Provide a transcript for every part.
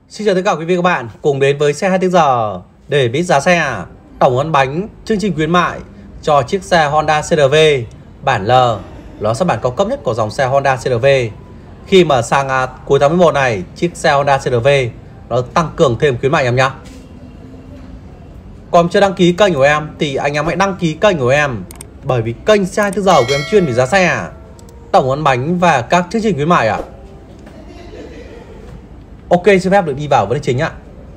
Xin chào tất cả quý vị và các bạn cùng đến với xe 24 giờ để biết giá xe, tổng ấn bánh, chương trình khuyến mại cho chiếc xe Honda CR-V bản L. Nó là bản cao cấp nhất của dòng xe Honda CR-V. Khi mà sang cuối tháng 11 này, chiếc xe Honda CR-V nó tăng cường thêm khuyến mại em nhá. Còn chưa đăng ký kênh của em thì anh em hãy đăng ký kênh của em, bởi vì kênh xe 24 giờ của em chuyên về giá xe, tổng ấn bánh và các chương trình khuyến mại ạ. Ok, xin phép được đi vào vấn đề chính ạ.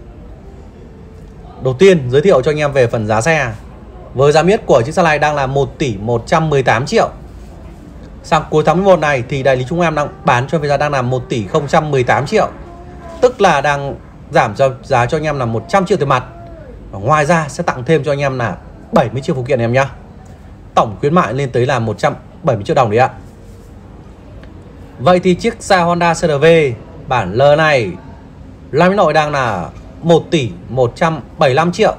Đầu tiên giới thiệu cho anh em về phần giá xe. Với giá miết của chiếc xe này đang là 1 tỷ 118 triệu. Sang cuối tháng 11 này thì đại lý chúng em đang bán cho với giá đang là 1 tỷ 018 triệu. Tức là đang giảm cho giá cho anh em là 100 triệu tiền mặt. Và ngoài ra sẽ tặng thêm cho anh em là 70 triệu phụ kiện em nhá. Tổng khuyến mại lên tới là 170 triệu đồng đấy ạ. Vậy thì chiếc xe Honda CR-V bản L này Hà Nội đang là 1 tỷ 175 triệu.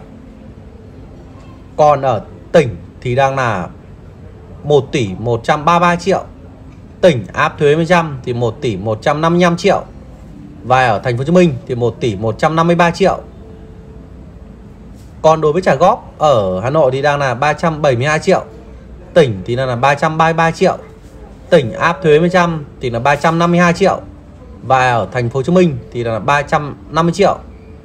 Còn ở tỉnh thì đang là 1 tỷ 133 triệu. Tỉnh áp thuế 10% thì 1 tỷ 155 triệu. Và ở thành phố Hồ Chí Minh thì 1 tỷ 153 triệu. Còn đối với trả góp ở Hà Nội thì đang là 372 triệu. Tỉnh thì đang là 333 triệu. Tỉnh áp thuế 10% thì là 352 triệu. Và ở thành phố Hồ Chí Minh thì là 350 triệu.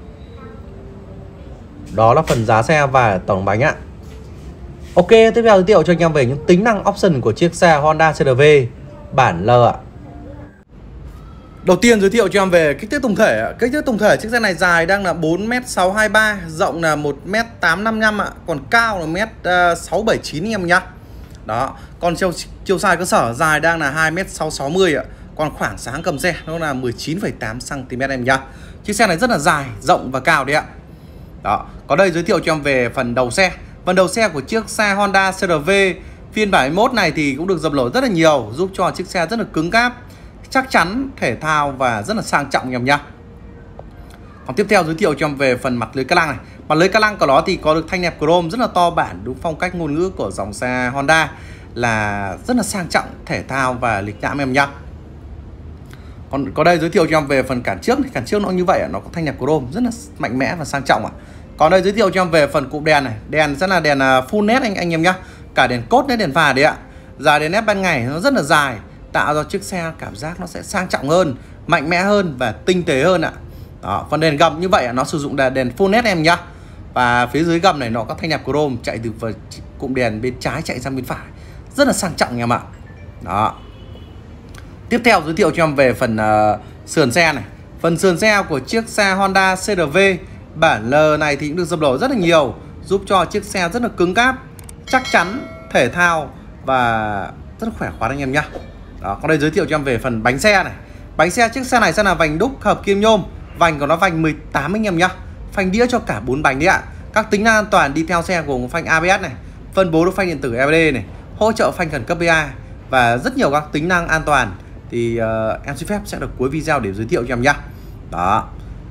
Đó là phần giá xe và tổng bánh ạ. Ok, tiếp theo giới thiệu cho anh em về những tính năng option của chiếc xe Honda CR-V bản L ạ. Đầu tiên giới thiệu cho em về kích thước tổng thể. Kích thước tổng thể chiếc xe này dài đang là 4m623, rộng là 1m855 ạ, còn cao là 1m679 em nhá. Đó, còn chiều dài cơ sở dài đang là 2m660 ạ. Còn khoảng sáng cầm xe nó là 19,8 cm em nhá. Chiếc xe này rất là dài, rộng và cao đấy ạ. Đó, có đây giới thiệu cho em về phần đầu xe. Phần đầu xe của chiếc xe Honda CR-V phiên bản 21 này thì cũng được dập nổi rất là nhiều, giúp cho chiếc xe rất là cứng cáp, chắc chắn, thể thao và rất là sang trọng em nhá. Còn tiếp theo giới thiệu cho em về phần mặt lưới ca lăng này. Mặt lưới ca lăng của nó thì có được thanh nẹp chrome rất là to bản, đúng phong cách ngôn ngữ của dòng xe Honda, là rất là sang trọng, thể thao và lịch lãm em nhá. Còn có đây giới thiệu cho em về phần cản trước này. Cản trước nó như vậy, nó có thanh nẹp chrome rất là mạnh mẽ và sang trọng ạ. Còn đây giới thiệu cho em về phần cụm đèn này. Đèn sẽ là đèn full LED anh em nhá. Cả đèn cốt đến đèn pha đấy ạ. Dài đèn LED ban ngày nó rất là dài, tạo cho chiếc xe cảm giác nó sẽ sang trọng hơn, mạnh mẽ hơn và tinh tế hơn ạ. Đó, phần đèn gầm như vậy nó sử dụng đèn full LED em nhá. Và phía dưới gầm này nó có thanh nẹp chrome chạy từ cụm đèn bên trái chạy sang bên phải, rất là sang trọng em ạ. Đó. Tiếp theo giới thiệu cho em về phần sườn xe này. Phần sườn xe của chiếc xe Honda CR-V bản L này thì cũng được dập nổi rất là nhiều, giúp cho chiếc xe rất là cứng cáp, chắc chắn, thể thao và rất là khỏe khoắn anh em nhá. Đó, còn đây giới thiệu cho em về phần bánh xe này. Bánh xe chiếc xe này sẽ là vành đúc hợp kim nhôm, vành của nó vành 18 anh em nhá. Phanh đĩa cho cả 4 bánh đấy ạ. Các tính năng an toàn đi theo xe gồm phanh ABS này, phân bố được phanh điện tử EBD này, hỗ trợ phanh khẩn cấp BA và rất nhiều các tính năng an toàn. Thì em xin phép sẽ được cuối video để giới thiệu cho em nhá. Đó.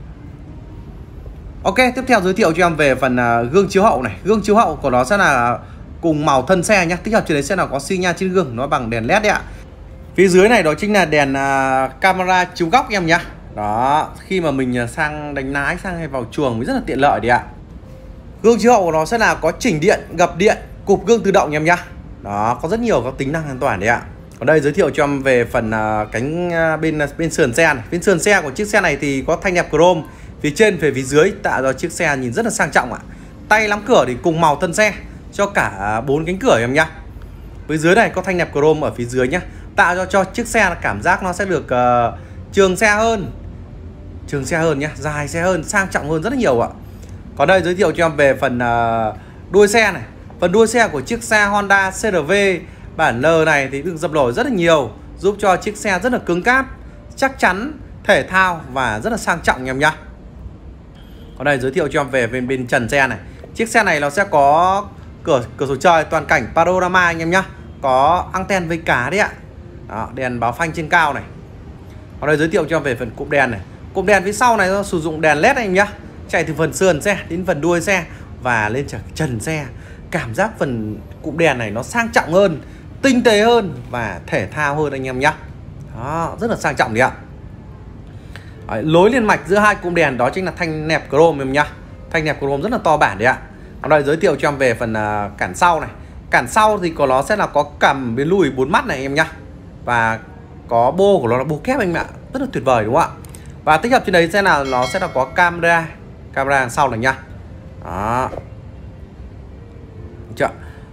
Ok, tiếp theo giới thiệu cho em về phần gương chiếu hậu này. Gương chiếu hậu của nó sẽ là cùng màu thân xe nhá. Tích hợp trên đấy sẽ là có xi nhan trên gương, nó bằng đèn LED đấy ạ. Phía dưới này đó chính là đèn camera chiếu góc em nhá. Đó, khi mà mình sang đánh lái, sang hay vào chuồng mới rất là tiện lợi đấy ạ. Gương chiếu hậu của nó sẽ là có chỉnh điện, gập điện, cụp gương tự động em nhá. Đó, có rất nhiều các tính năng an toàn đấy ạ. Còn đây giới thiệu cho em về phần cánh bên sườn xe này. Bên sườn xe của chiếc xe này thì có thanh nẹp chrome phía trên về phía dưới, tạo cho chiếc xe nhìn rất là sang trọng ạ. Tay nắm cửa thì cùng màu thân xe cho cả 4 cánh cửa em nhá. Phía dưới này có thanh nẹp chrome ở phía dưới nhá, tạo cho chiếc xe cảm giác nó sẽ được trường xe hơn nhá, dài xe hơn, sang trọng hơn rất là nhiều ạ. Còn đây giới thiệu cho em về phần đuôi xe này. Phần đuôi xe của chiếc xe Honda CR-V bản L này thì được dập nổi rất là nhiều, giúp cho chiếc xe rất là cứng cáp, chắc chắn, thể thao và rất là sang trọng em nhá. Còn đây giới thiệu cho em về bên trần xe này. Chiếc xe này nó sẽ có cửa sổ trời toàn cảnh panorama anh em nhá, có anten với cá đấy ạ. Đó, đèn báo phanh trên cao này. Còn đây giới thiệu cho em về phần cụm đèn này. Cụm đèn phía sau này nó sử dụng đèn LED anh em nhá, chạy từ phần sườn xe đến phần đuôi xe và lên trần xe. Cảm giác phần cụm đèn này nó sang trọng hơn, tinh tế hơn và thể thao hơn anh em nhá. Đó, rất là sang trọng đấy ạ. Đấy, lối liên mạch giữa hai cụm đèn đó chính là thanh nẹp chrome em nhá. Thanh nẹp chrome rất là to bản đấy ạ. Ở đây giới thiệu cho em về phần cản sau này. Cản sau thì của nó sẽ là có cằm biến lùi 4 mắt này em nhá. Và có bô của nó là bô kép anh ạ. Rất là tuyệt vời đúng không ạ? Và tích hợp trên đấy sẽ là nó sẽ là có camera đằng sau này nhá. Đó. Được chưa?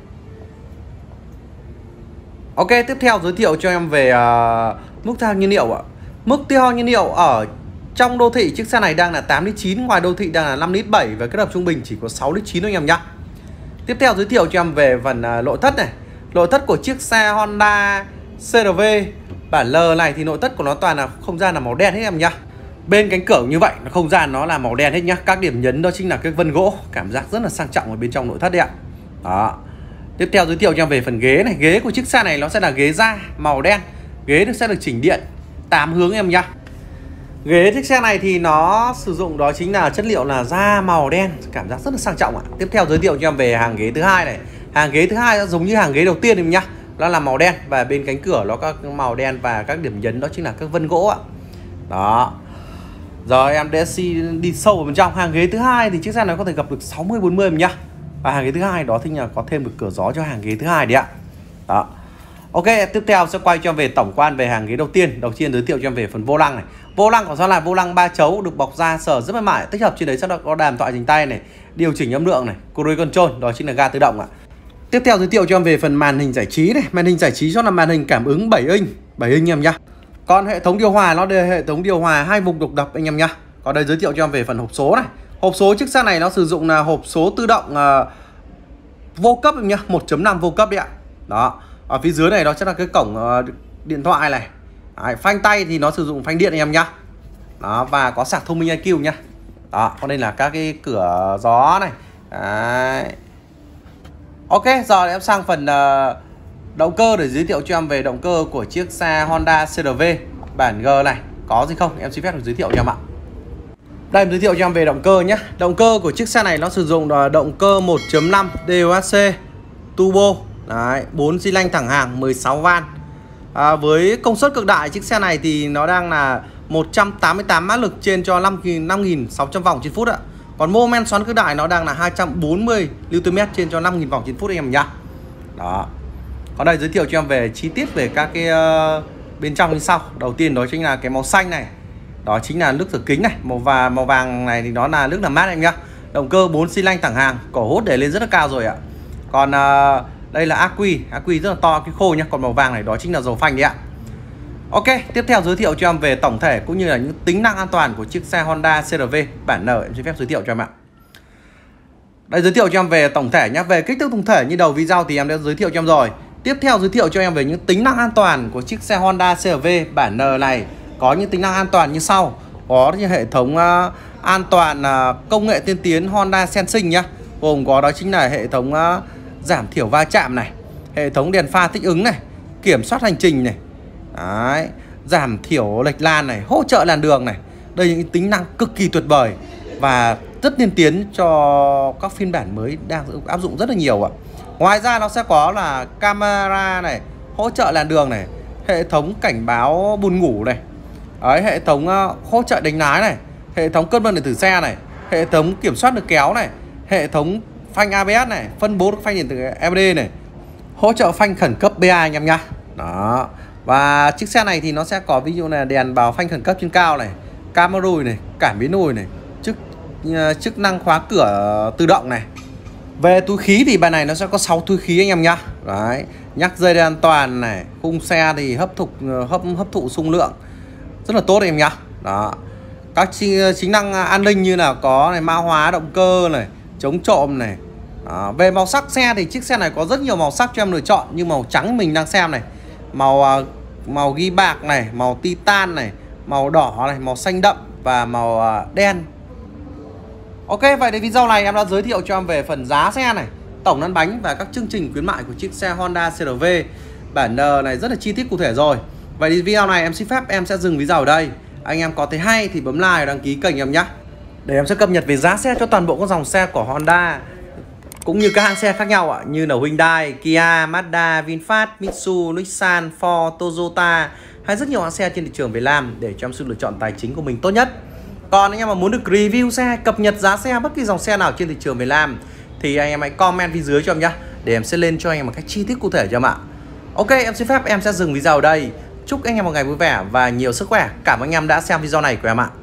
Ok, tiếp theo giới thiệu cho em về mức tiêu hao nhiên liệu ạ. Mức tiêu hao nhiên liệu ở trong đô thị chiếc xe này đang là 8 lít 9, ngoài đô thị đang là 5 lít 7 và kết hợp trung bình chỉ có 6 lít 9 thôi anh em nhá. Tiếp theo giới thiệu cho em về phần nội thất này. Nội thất của chiếc xe Honda CR-V bản L này thì nội thất của nó toàn là không gian là màu đen hết em nhá. Bên cánh cửa như vậy, không gian nó là màu đen hết nhá. Các điểm nhấn đó chính là cái vân gỗ, cảm giác rất là sang trọng ở bên trong nội thất đấy ạ. Đó. Tiếp theo giới thiệu cho em về phần ghế này. Ghế của chiếc xe này nó sẽ là ghế da màu đen. Ghế sẽ được chỉnh điện 8 hướng em nhá. Ghế chiếc xe này thì nó sử dụng đó chính là chất liệu là da màu đen, cảm giác rất là sang trọng ạ. Tiếp theo giới thiệu cho em về hàng ghế thứ hai này. Hàng ghế thứ hai giống như hàng ghế đầu tiên em nhá. Nó là màu đen và bên cánh cửa nó có màu đen và các điểm nhấn đó chính là các vân gỗ ạ. Đó. Rồi em sẽ đi sâu vào bên trong. Hàng ghế thứ hai thì chiếc xe này có thể gặp được 60-40 em nhá. Và hàng ghế thứ hai đó thì là có thêm được cửa gió cho hàng ghế thứ hai đấy ạ. Đó. Ok, tiếp theo sẽ quay cho em về tổng quan về hàng ghế đầu tiên. Đầu tiên giới thiệu cho em về phần vô lăng này. Vô lăng của nó là vô lăng 3 chấu được bọc da sờ rất mềm mại. Tích hợp trên đấy sẽ có đàm thoại dành tay này, điều chỉnh âm lượng này, cruise control, đó chính là ga tự động ạ. Tiếp theo giới thiệu cho em về phần màn hình giải trí này. Màn hình giải trí cho là màn hình cảm ứng 7 inch em nhá. Còn hệ thống điều hòa nó là hệ thống điều hòa 2 vùng độc lập anh em nhá. Còn đây giới thiệu cho em về phần hộp số này. Hộp số chiếc xe này nó sử dụng là hộp số tự động vô cấp em nhá, 1.5 vô cấp đấy ạ. Đó. Ở phía dưới này đó sẽ là cái cổng điện thoại này. Đấy, phanh tay thì nó sử dụng phanh điện anh em nhá. Đó, và có sạc thông minh IQ nhá. Đó, còn đây là các cái cửa gió này. Đấy. Ok, giờ em sang phần động cơ để giới thiệu cho em về động cơ của chiếc xe Honda CR-V bản G này. Có gì không? Em xin phép được giới thiệu cho em ạ. Đây em giới thiệu cho em về động cơ nhé. Động cơ của chiếc xe này nó sử dụng động cơ 1.5 DOHC turbo. Đấy, 4 xi lanh thẳng hàng 16 van. Với công suất cực đại chiếc xe này thì nó đang là 188 mã lực trên cho 5.600 vòng trên phút ạ. Còn mô men xoắn cực đại nó đang là 240 Nm trên cho 5.000 vòng trên phút anh em nhá. Đó. Còn đây giới thiệu cho em về chi tiết về các cái bên trong như sau. Đầu tiên đó chính là cái màu xanh này. Đó chính là nước rửa kính này, màu vàng này thì nó là nước làm mát em nhá. Động cơ 4 xi lanh thẳng hàng, cổ hốt để lên rất là cao rồi ạ. Còn đây là ắc quy rất là to cái khô nhá, còn màu vàng này đó chính là dầu phanh đấy ạ. Ok, tiếp theo giới thiệu cho em về tổng thể cũng như là những tính năng an toàn của chiếc xe Honda CR-V bản N, em xin phép giới thiệu cho em ạ. Đây giới thiệu cho em về tổng thể nhé. Về kích thước tổng thể như đầu video thì em đã giới thiệu cho em rồi. Tiếp theo giới thiệu cho em về những tính năng an toàn của chiếc xe Honda CR-V bản N này. Có những tính năng an toàn như sau. Có như hệ thống an toàn công nghệ tiên tiến Honda Sensing nhá. Gồm có đó chính là hệ thống giảm thiểu va chạm này, hệ thống đèn pha thích ứng này, kiểm soát hành trình này. Đấy, giảm thiểu lệch lan này, hỗ trợ làn đường này. Đây là những tính năng cực kỳ tuyệt vời và rất tiên tiến cho các phiên bản mới đang áp dụng rất là nhiều ạ. Ngoài ra nó sẽ có là camera này, hỗ trợ làn đường này, hệ thống cảnh báo buồn ngủ này. Đấy, hệ thống hỗ trợ đánh lái này, hệ thống cân bằng điện tử xe này, hệ thống kiểm soát được kéo này, hệ thống phanh ABS này, phân bố được phanh điện tử EBD này, hỗ trợ phanh khẩn cấp BA anh em nhá. Đó. Và chiếc xe này thì nó sẽ có ví dụ là đèn báo phanh khẩn cấp trên cao này, camera lùi này, cảm biến lùi này, chức năng khóa cửa tự động này. Về túi khí thì bài này nó sẽ có 6 túi khí anh em nhá. Đấy, nhắc dây an toàn này, khung xe thì hấp thụ xung lượng rất là tốt anh em nhá. Đó. Các chính năng an ninh như là có này, mã hóa động cơ này, chống trộm này. Đó. Về màu sắc xe thì chiếc xe này có rất nhiều màu sắc cho em lựa chọn, như màu trắng mình đang xem này, màu ghi bạc này, màu titan này, màu đỏ này, màu xanh đậm và màu đen. Ok, vậy thì video này em đã giới thiệu cho em về phần giá xe này, tổng lăn bánh và các chương trình khuyến mại của chiếc xe Honda CR-V bản N này rất là chi tiết cụ thể rồi. Vậy thì video này em xin phép em sẽ dừng video ở đây. Anh em có thấy hay thì bấm like và đăng ký kênh em nhé, để em sẽ cập nhật về giá xe cho toàn bộ các dòng xe của Honda cũng như các hãng xe khác nhau như là Hyundai, Kia, Mazda, VinFast, Mitsubishi, Nissan, Ford, Toyota, hay rất nhiều hãng xe trên thị trường Việt Nam để cho em sự lựa chọn tài chính của mình tốt nhất. Còn anh em mà muốn được review xe, cập nhật giá xe bất kỳ dòng xe nào trên thị trường Việt Nam thì anh em hãy comment phía dưới cho em nhé, để em sẽ lên cho anh em một cách chi tiết cụ thể cho em ạ. Ok, em xin phép em sẽ dừng video ở đây. Chúc anh em một ngày vui vẻ và nhiều sức khỏe. Cảm ơn anh em đã xem video này của em ạ.